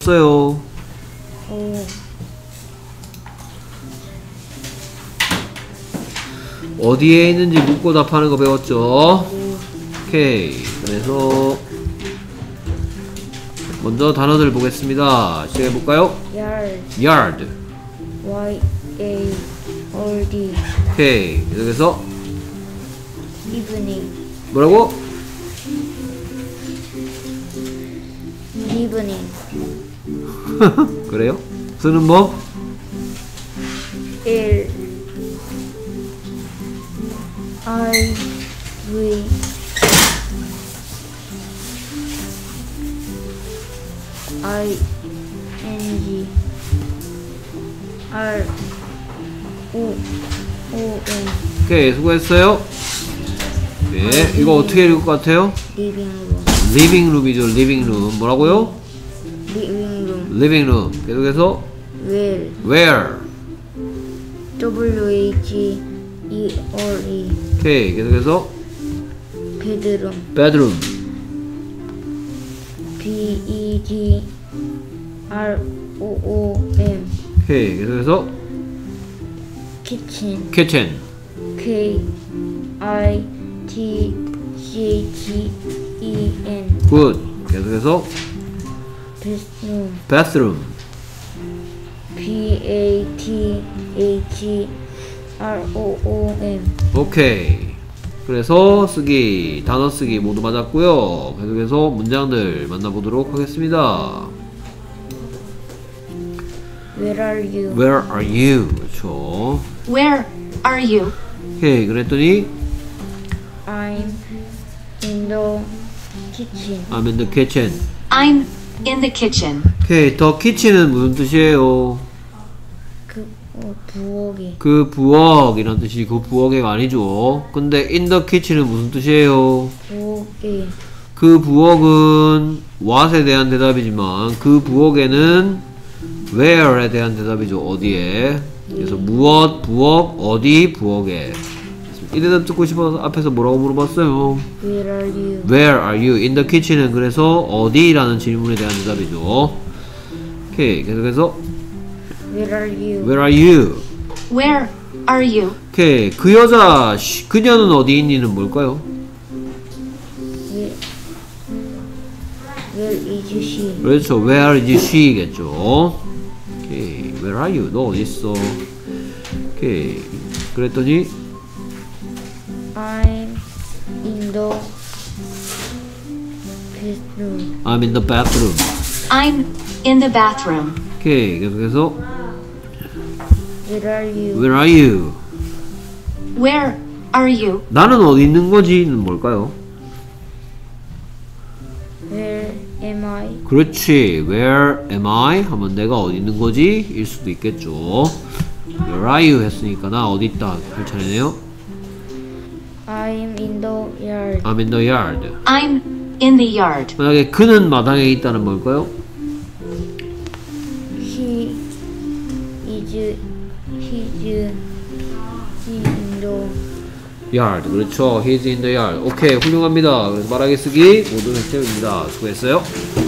없어요? 어디에 있는지 묻고 답하는 거 배웠죠? 오케이. 그래서 먼저 단어들 보겠습니다. 시작해볼까요? yard. Y-A-R-D. 오케이. 계속해서 evening. 뭐라고? evening. 그래요? 쓰는 뭐? L I V I N G R O O N. 오케이. 수고했어요. 네. 이거 어떻게 읽을 것 같아요? living room. living room이죠. living room. 뭐라고요? living room. living room. 계속해서 where. W-H-E-R-E. 오케이. 계속해서 bedroom. bedroom. B-E-D-R-O-O-M. 오케이. 계속해서 kitchen. kitchen. K-I-T-C-H-E-N. good. 계속해서 bathroom. bathroom. B-A-T-H-R-O-O-M. 오케이. 그래서 쓰기, 단어 쓰기 모두 맞았고요. 계속해서 문장들 만나보도록 하겠습니다. Where are you? Where are you? 그렇죠. Where are you? 오케이. 그랬더니 I'm in the kitchen. I'm in the kitchen. I'm in the kitchen. 오케이. the kitchen은 무슨 뜻이에요? 부엌이. 그 부엌이란 뜻이 그 부엌이가 아니죠. 근데 in the kitchen은 무슨 뜻이에요? 부엌이. 그 부엌은 what에 대한 대답이지만 그 부엌에는 where에 대한 대답이죠. 어디에. 그래서 무엇, 부엌, 어디, 부엌에. 이 대답 듣고 싶어서 앞에서 뭐라고 물어봤어요? Where are you? Where are you? In the kitchen은 그래서 어디라는 질문에 대한 대답이죠. 오케이. 계속해서 Where are you? Where are you? Where are you? 오케이. 그 여자, 그녀는 어디 있니는 뭘까요? Where is she? 그렇죠. Where is she겠죠. 오케이. Where are you? 너 어디 있어? 오케이. 그랬더니 I'm in the bathroom. I'm in the bathroom. I'm in the bathroom. 오케이. 계속해서 Where are you? Where are you? Where are you? 나는 어디 있는 거지는 뭘까요? Where am I? 그렇지. Where am I? 하면 내가 어디 있는 거지? 일 수도 있겠죠. Where are you? 했으니까 나 어디 있다 할 차례네요. I'm in the yard. I'm in the yard. I'm in the yard. 만약에 그는 마당에 있다는 뭘까요? He is in the yard. 그렇죠. He's in the yard. 오케이. 훌륭합니다. 그래서 말하기 쓰기 모두 획득입니다. 수고했어요.